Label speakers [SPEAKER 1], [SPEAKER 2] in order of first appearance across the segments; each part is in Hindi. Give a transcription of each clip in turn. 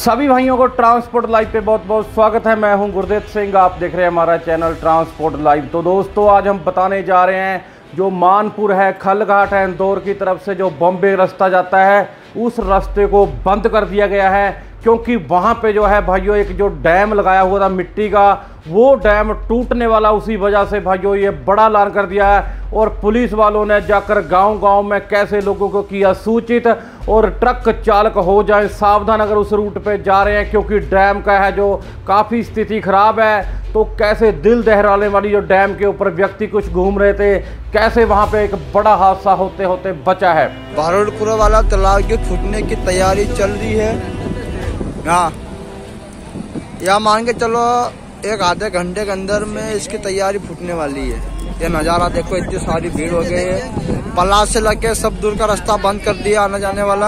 [SPEAKER 1] सभी भाइयों को ट्रांसपोर्ट लाइव पे बहुत बहुत स्वागत है। मैं हूं गुरदीप सिंह, आप देख रहे हैं हमारा चैनल ट्रांसपोर्ट लाइव। तो दोस्तों आज हम बताने जा रहे हैं जो मानपुर है, खलघाट है, इंदौर की तरफ से जो बॉम्बे रास्ता जाता है उस रास्ते को बंद कर दिया गया है, क्योंकि वहाँ पे जो है भाइयों एक जो डैम लगाया हुआ था मिट्टी का, वो डैम टूटने वाला। उसी वजह से भाइयों ये बड़ा ऐलान कर दिया है और पुलिस वालों ने जाकर गांव-गांव में कैसे लोगों को किया सूचित और ट्रक चालक हो जाए सावधान अगर उस रूट पे जा रहे हैं, क्योंकि डैम का है जो काफ़ी स्थिति खराब है। तो कैसे दिल दहलाने वाली जो डैम के ऊपर व्यक्ति कुछ घूम रहे थे, कैसे वहाँ पे एक बड़ा हादसा होते होते बचा है।
[SPEAKER 2] भारोडपुरा वाला तालाब के फूटने की तैयारी चल रही है। हाँ, या मान के चलो एक आधे घंटे के अंदर में इसकी तैयारी फूटने वाली है। ये नज़ारा देखो, इतनी सारी भीड़ हो गई है। पलास से लगे सब दूर का रास्ता बंद कर दिया आने जाने वाला।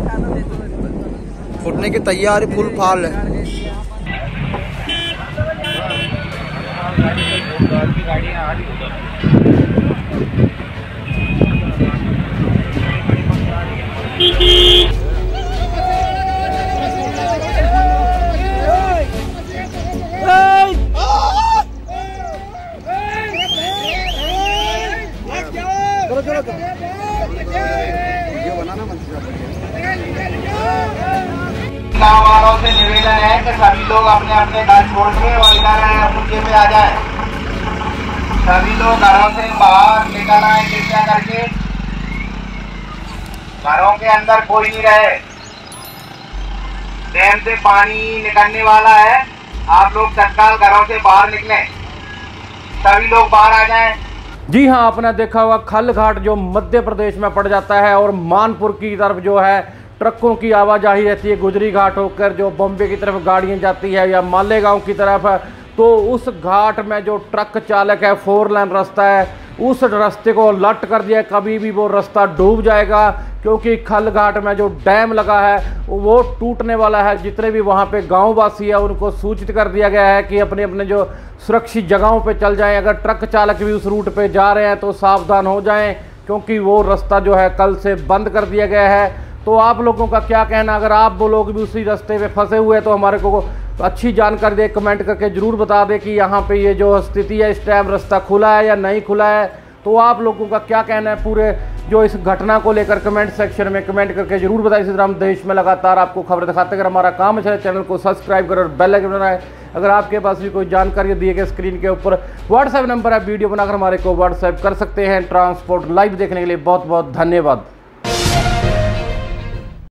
[SPEAKER 2] फूटने की तैयारी फुल फाल है।
[SPEAKER 3] गाँव वालों से निवेदन है कि सभी लोग अपने अपने घर छोड़ के और इधर पुलिये पे आ जाए। सभी लोग घरों से बाहर निकल आए कृपया करके। घरों के अंदर कोई नहीं रहे। डैम से पानी निकलने वाला है, आप लोग तत्काल घरों से बाहर निकलें। सभी लोग बाहर आ जाएं।
[SPEAKER 1] जी हाँ, आपने देखा होगा खलघाट जो मध्य प्रदेश में पड़ जाता है और मानपुर की तरफ जो है ट्रकों की आवाजाही रहती है। गुजरी घाट होकर जो बॉम्बे की तरफ गाड़ियां जाती है या मालेगांव की तरफ, तो उस घाट में जो ट्रक चालक है, 4 लेन रास्ता है, उस रास्ते को लट कर दिया। कभी भी वो रास्ता डूब जाएगा, क्योंकि खलघाट में जो डैम लगा है वो टूटने वाला है। जितने भी वहाँ पे गाँव वासी है उनको सूचित कर दिया गया है कि अपने अपने जो सुरक्षित जगहों पे चल जाएं। अगर ट्रक चालक भी उस रूट पे जा रहे हैं तो सावधान हो जाएं, क्योंकि वो रास्ता जो है कल से बंद कर दिया गया है। तो आप लोगों का क्या कहना, अगर आप वो लोग भी उसी रास्ते पे फंसे हुए हैं तो हमारे को अच्छी जानकारी दे, कमेंट करके ज़रूर बता दें कि यहाँ पे ये जो स्थिति है इस टाइम रास्ता खुला है या नहीं खुला है। तो आप लोगों का क्या कहना है पूरे जो इस घटना को लेकर कमेंट सेक्शन में कमेंट करके जरूर बताएं। इसी तरह हम देश में लगातार आपको खबर दिखाते, अगर हमारा काम है चैनल को सब्सक्राइब करें और बेल आइकन बनाएं। अगर आपके पास भी कोई जानकारी दिए गए स्क्रीन के ऊपर व्हाट्सएप नंबर है, वीडियो बनाकर हमारे को व्हाट्सएप कर सकते हैं। ट्रांसपोर्ट लाइव देखने के लिए बहुत बहुत धन्यवाद।